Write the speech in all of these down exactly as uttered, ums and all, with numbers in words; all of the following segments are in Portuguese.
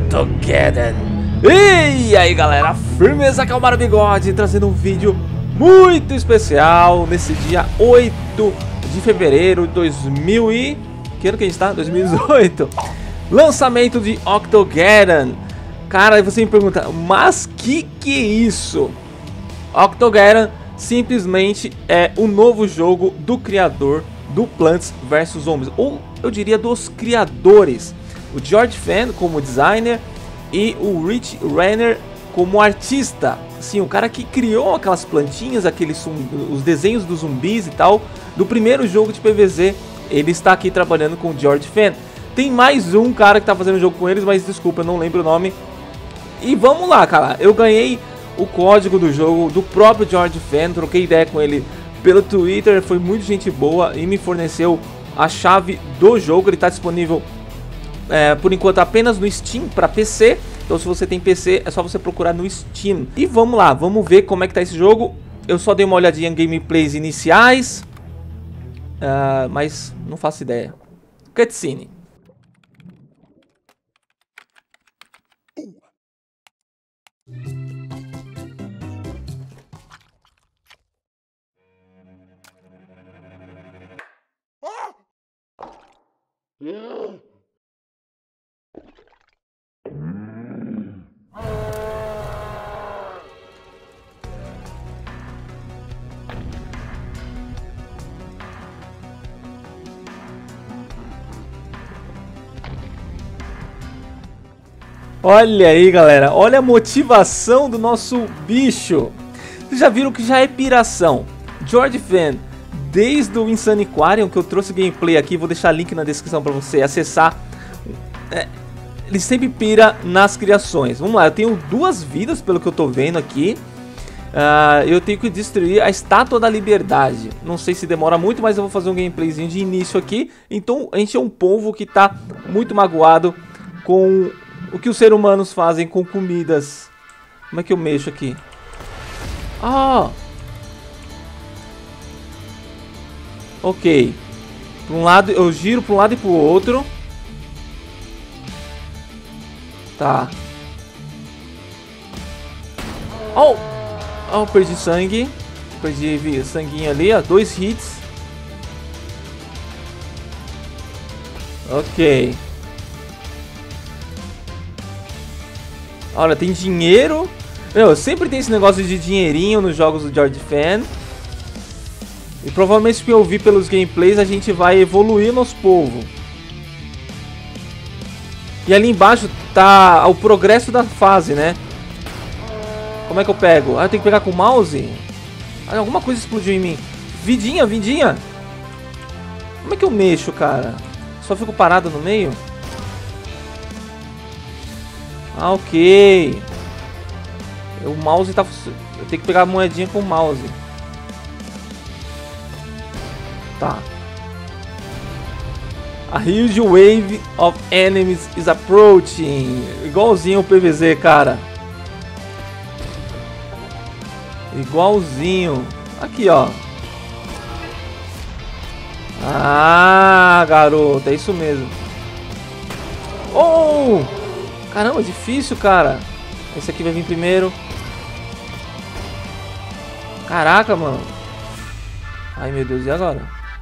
Octogeddon. E aí galera, firmeza, Calmar Bigode, trazendo um vídeo muito especial nesse dia oito de fevereiro de dois mil e... Que ano que a gente tá? dois mil e dezoito. Lançamento de Octogeddon. Cara, aí você me pergunta, mas que que é isso? Octogeddon simplesmente é o novo jogo do criador do Plants versus. Zombies, ou eu diria dos criadores, o George Fan como designer e o Rich Renner como artista. Sim, o cara que criou aquelas plantinhas, aqueles os desenhos dos zumbis e tal, do primeiro jogo de P V Z, ele está aqui trabalhando com o George Fan. Tem mais um cara que tá fazendo jogo com eles, mas desculpa, eu não lembro o nome. E vamos lá, cara, eu ganhei o código do jogo do próprio George Fan, troquei ideia com ele pelo Twitter, foi muito gente boa e me forneceu a chave do jogo. Ele está disponível é, por enquanto apenas no Steam para P C, então se você tem P C é só você procurar no Steam. E vamos lá, vamos ver como é que tá esse jogo. Eu só dei uma olhadinha em gameplays iniciais, uh, mas não faço ideia. Cutscene. Olha aí, galera, olha a motivação do nosso bicho. Vocês já viram que já é piração. George Fan, desde o Insaniquarium, que eu trouxe gameplay aqui, vou deixar link na descrição para você acessar. É, ele sempre pira nas criações. Vamos lá, eu tenho duas vidas pelo que eu tô vendo aqui. Uh, eu tenho que destruir a Estátua da Liberdade. Não sei se demora muito, mas eu vou fazer um gameplayzinho de início aqui. Então a gente é um povo que tá muito magoado com o que os seres humanos fazem com comidas. Como é que eu mexo aqui? Ah! Ok. Para um lado, eu giro para um lado e para o outro. Tá. Oh! Oh, perdi sangue. Perdi sanguinho ali, ó. Dois hits. Ok. Olha, tem dinheiro. Meu, sempre tem esse negócio de dinheirinho nos jogos do George Fan. E provavelmente, que eu vi pelos gameplays, a gente vai evoluir nosso povo. E ali embaixo tá o progresso da fase, né? Como é que eu pego? Ah, eu tenho que pegar com o mouse? Ah, alguma coisa explodiu em mim. Vidinha, vidinha. Como é que eu mexo, cara? Só fico parado no meio? Ah, ok. O mouse tá... Eu tenho que pegar a moedinha com o mouse. Tá. A huge wave of enemies is approaching. Igualzinho o P V Z, cara. Igualzinho. Aqui, ó. Ah, garoto. É isso mesmo. Oh! Caramba, difícil, cara. Esse aqui vai vir primeiro. Caraca, mano. Ai, meu Deus, e agora?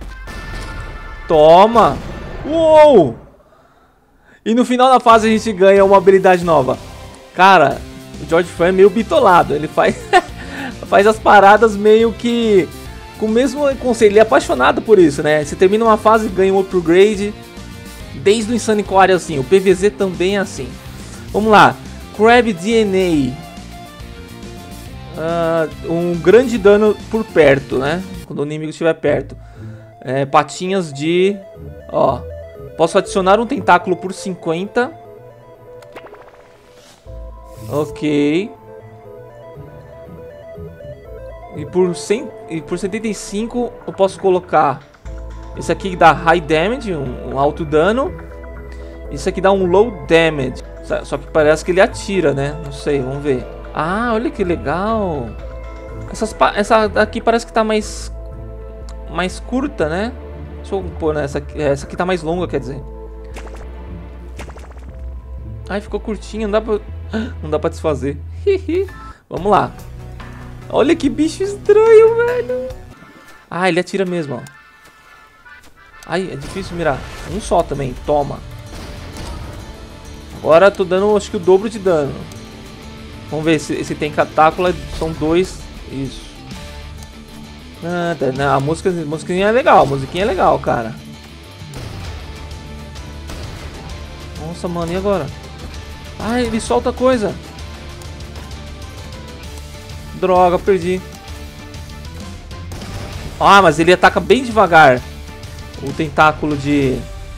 Toma! Uou! E no final da fase a gente ganha uma habilidade nova. Cara, o George Fan é meio bitolado. Ele faz, faz as paradas meio que com o mesmo conceito. Ele é apaixonado por isso, né? Você termina uma fase e ganha um upgrade. Desde o Insaniquarium assim. O P V Z também é assim. Vamos lá, Crab D N A. Uh, um grande dano por perto, né? Quando o inimigo estiver perto. É, patinhas de... Ó, posso adicionar um tentáculo por cinquenta. Ok. E por, cem, e por setenta e cinco eu posso colocar... Esse aqui dá high damage, um, um alto dano. Isso aqui dá um low damage. Só que parece que ele atira, né? Não sei, vamos ver. Ah, olha que legal. Essas, essa daqui parece que tá mais... Mais curta, né? Deixa eu pôr nessa aqui. Essa aqui tá mais longa, quer dizer. Ai, ficou curtinho, não dá pra... Não dá pra desfazer. Vamos lá. Olha que bicho estranho, velho. Ah, ele atira mesmo, ó. Ai, é difícil mirar. Um só também, toma. Agora tô dando, acho que o dobro de dano. Vamos ver se, se tem catácula. São dois. Isso. Ah, tá, não, a música, a musiquinha é legal. A musiquinha é legal, cara. Nossa, mano, e agora? Ah, ele solta coisa. Droga, perdi. Ah, mas ele ataca bem devagar. O tentáculo de...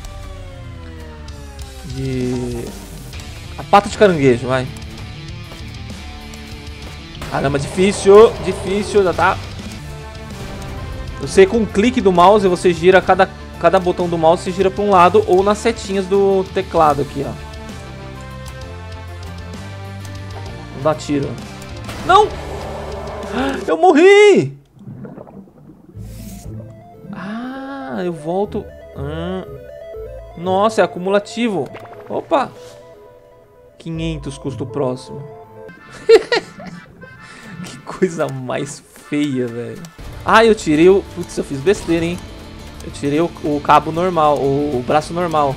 De... A pata de caranguejo, vai. Caramba, difícil. Difícil, já tá. Você com um clique do mouse, você gira cada, cada botão do mouse, você gira para um lado ou nas setinhas do teclado aqui, ó. Não dá tiro. Não! Eu morri! Ah, eu volto. Hum. Nossa, é acumulativo. Opa! quinhentos custo próximo. Que coisa mais feia, velho. Ah, eu tirei o... Putz, eu fiz besteira, hein? Eu tirei o, o cabo normal, o, o braço normal.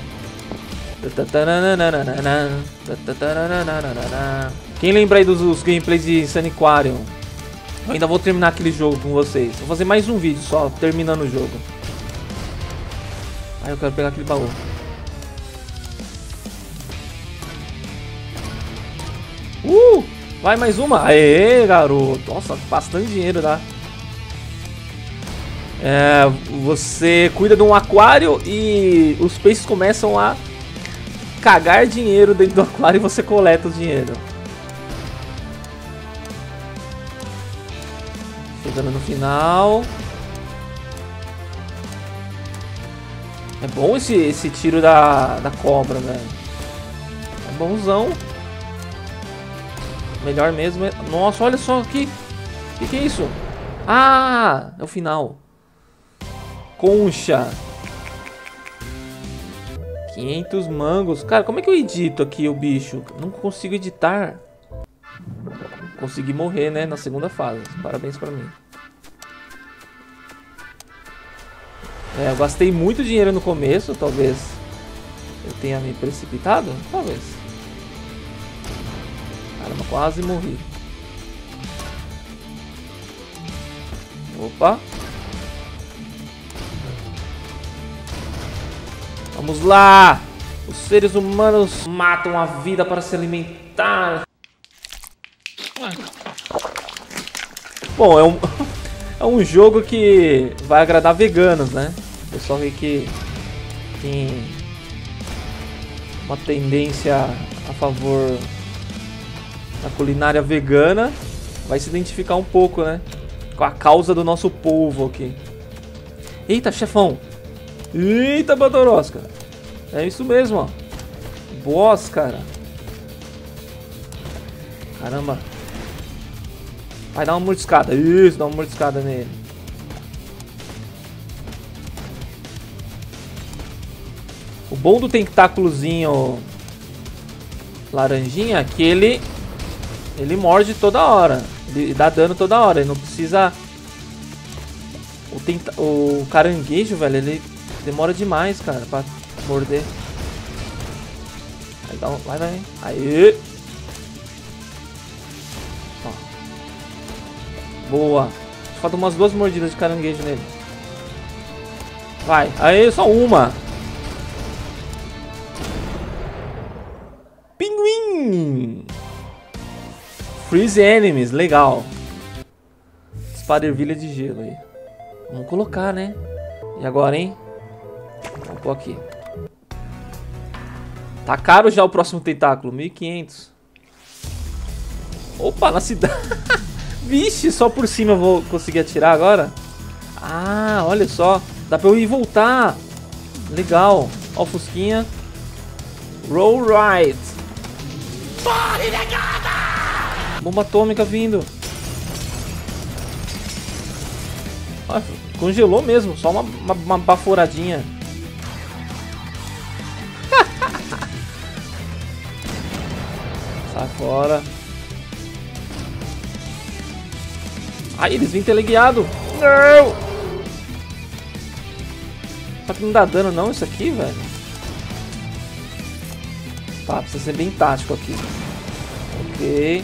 Quem lembra aí dos, dos gameplays de Saniquarium? Eu ainda vou terminar aquele jogo com vocês. Vou fazer mais um vídeo só, terminando o jogo. Ah, eu quero pegar aquele baú. Uh! Vai mais uma. Aê, garoto. Nossa, bastante dinheiro, tá? É, você cuida de um aquário e os peixes começam a cagar dinheiro dentro do aquário e você coleta o dinheiro. Chegando no final. É bom esse, esse tiro da, da cobra, velho. É bonzão. Melhor mesmo é... Nossa, olha só aqui. O que, que é isso? Ah, é o final. Concha. quinhentos mangos. Cara, como é que eu edito aqui o bicho? Não consigo editar. Consegui morrer, né? Na segunda fase. Parabéns pra mim. É, eu gastei muito dinheiro no começo. Talvez eu tenha me precipitado. Talvez. Caramba, quase morri. Opa. Vamos lá! Os seres humanos matam a vida para se alimentar. Bom, é um, é um jogo que vai agradar veganos, né? O pessoal vê que tem uma tendência a favor da culinária vegana. Vai se identificar um pouco, né? Com a causa do nosso povo aqui. Eita, chefão! Eita, Bandorosca! É isso mesmo, ó. Boss, cara. Caramba. Vai dar uma mordiscada. Isso, dá uma mordiscada nele. O bom do tentáculozinho laranjinha é que ele ele morde toda hora. Ele dá dano toda hora. Ele não precisa... O, tenta... o caranguejo, velho, ele demora demais, cara, pra morder. Aí dá um... Vai, vai. Aí. Ó. Boa. Falta umas duas mordidas de caranguejo nele. Vai. Aí, só uma. Pinguim. Freeze enemies. Legal. Espada ervilha de gelo aí. Vamos colocar, né? E agora, hein? Vamos pôr aqui. Tá caro já o próximo tentáculo. mil e quinhentos. Opa, na cidade. Vixe, só por cima eu vou conseguir atirar agora? Ah, olha só. Dá pra eu ir e voltar. Legal. Ó o fusquinha. Roll right. Bomba atômica vindo. Ah, congelou mesmo. Só uma, uma, uma baforadinha. Sai fora. Ai, eles vêm teleguiado. Não! Só que não dá dano não isso aqui, velho. Tá, precisa ser bem tático aqui. Ok.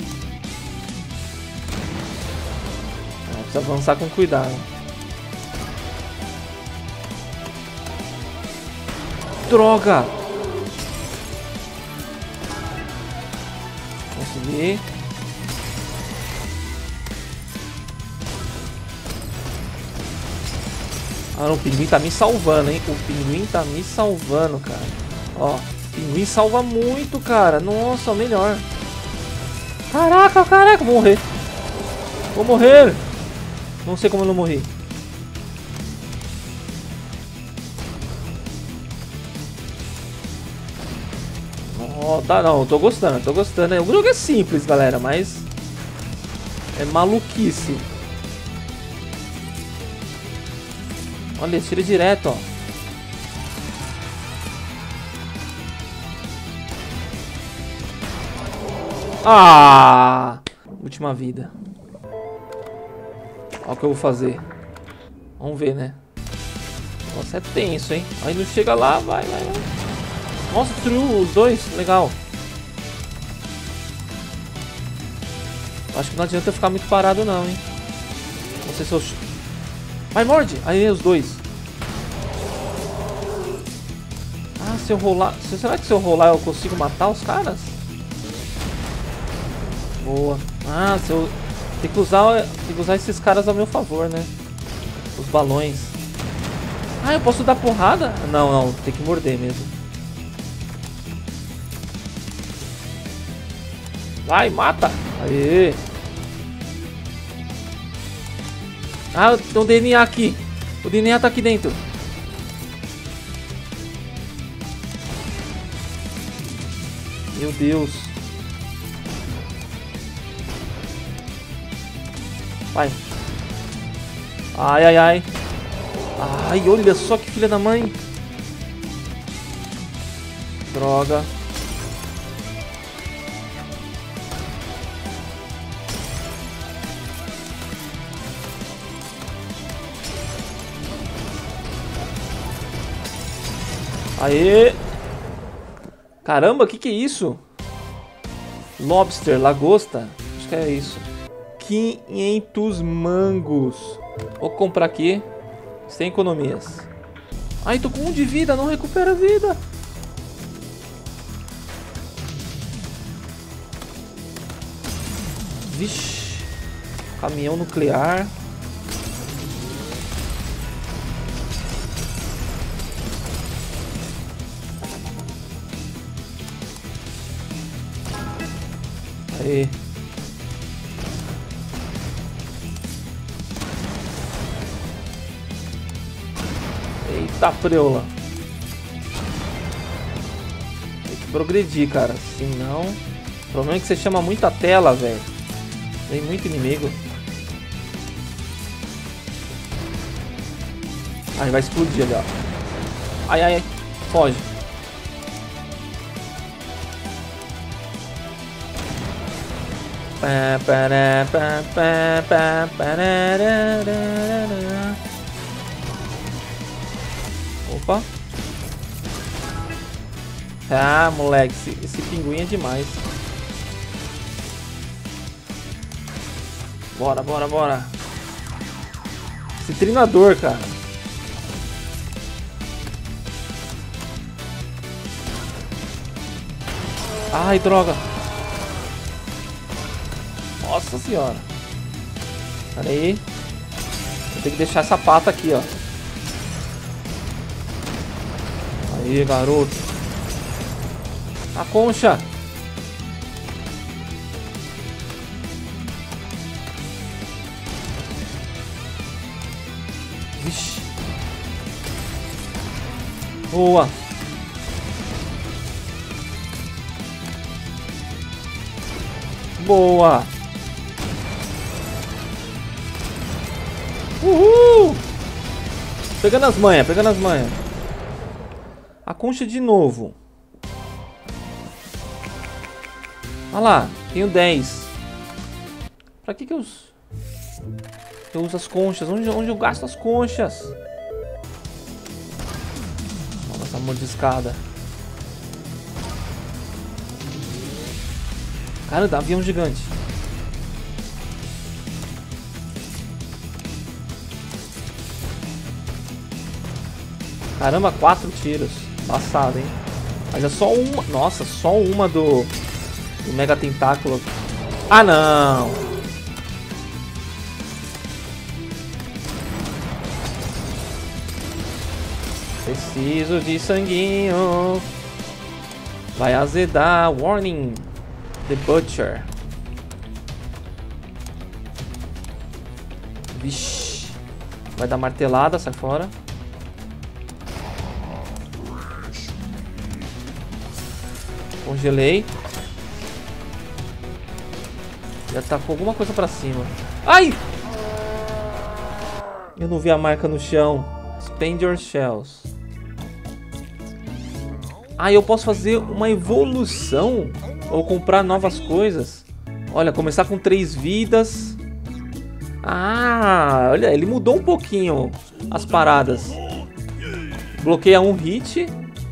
Ah, precisa avançar com cuidado. Droga! Consegui. Ah, não, o pinguim tá me salvando, hein? O pinguim tá me salvando, cara. Ó, o pinguim salva muito, cara. Nossa, o melhor. Caraca, caraca, vou morrer. Vou morrer. Não sei como eu não morri. Oh, tá, não, eu tô gostando, tô gostando. O jogo é simples, galera, mas é maluquice. Olha, tira direto, ó. Ah! Última vida. Olha o que eu vou fazer. Vamos ver, né? Nossa, é tenso, hein? Aí não chega lá, vai, vai, vai. Nossa, destruiu os dois, legal. Acho que não adianta eu ficar muito parado não, hein? Não sei se eu... Vai, morde! Aí, os dois. Ah, se eu rolar... Será que se eu rolar eu consigo matar os caras? Boa. Ah, se eu... Tem que usar, tem que usar esses caras ao meu favor, né? Os balões. Ah, eu posso dar porrada? Não, não, tem que morder mesmo. Vai, mata! Aê! Ah, tem um D N A aqui. O D N A tá aqui dentro. Meu Deus. Vai. Ai, ai, ai. Ai, olha só que filha da mãe. Droga. Aê! Caramba, o que que é isso? Lobster, lagosta? Acho que é isso. quinhentos mangos. Vou comprar aqui. Sem economias. Ai, tô com um de vida, não recupera a vida. Vixe. Caminhão nuclear. Aí. Eita preula. Tem que progredir, cara. Senão... O problema é que você chama muita tela, velho. Tem muito inimigo. Ai, vai explodir ali, ó. Ai, ai, ai. Foge. Opa. Ah, moleque, esse, esse pinguim é demais. Bora, bora, bora. Esse treinador, cara. Ai, droga. Nossa senhora. Pera aí. Vou ter que deixar essa pata aqui, ó. Aí, garoto. A concha. Vixe. Boa. Boa. Uhul! Pegando as manhas, pegando as manhas. A concha de novo. Olha lá, tenho dez. Pra que que eu uso? Eu uso as conchas. Onde, onde eu gasto as conchas? Olha essa mordiscada. Caramba, avião gigante. Caramba, quatro tiros. Passado, hein? Mas é só uma. Nossa, só uma do, do Mega Tentáculo. Ah, não! Preciso de sanguinho. Vai azedar. Warning. The Butcher. Vixe. Vai dar martelada, sai fora. Congelei. Já tá com alguma coisa pra cima. Ai! Eu não vi a marca no chão. Spend your shells. Ah, eu posso fazer uma evolução? Ou comprar novas coisas? Olha, começar com três vidas. Ah, olha, ele mudou um pouquinho as paradas. Bloqueia um hit.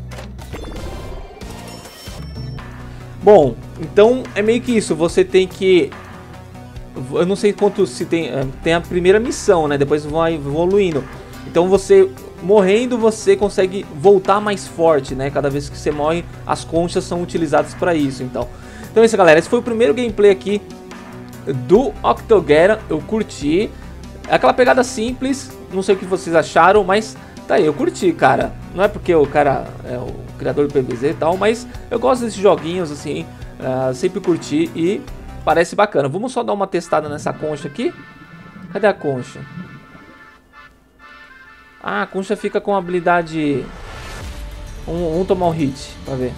Bom, então é meio que isso. Você tem que... Eu não sei quanto se tem... Tem a primeira missão, né? Depois vai evoluindo. Então você... Morrendo, você consegue voltar mais forte, né? Cada vez que você morre, as conchas são utilizadas para isso, então. Então é isso, galera. Esse foi o primeiro gameplay aqui do Octogeddon. Eu curti. É aquela pegada simples. Não sei o que vocês acharam, mas tá aí, eu curti, cara. Não é porque o cara é o criador do P B Z e tal, mas eu gosto desses joguinhos, assim. Uh, sempre curti e parece bacana. Vamos só dar uma testada nessa concha aqui. Cadê a concha? Ah, a concha fica com a habilidade... Um, vamos tomar um hit, pra ver.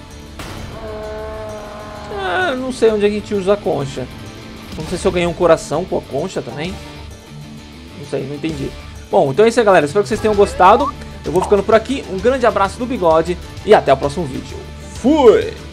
Ah, não sei onde a gente usa a concha. Não sei se eu ganhei um coração com a concha também. Não sei, não entendi. Bom, então é isso aí, galera. Espero que vocês tenham gostado. Eu vou ficando por aqui. Um grande abraço do Bigode e até o próximo vídeo. Fui!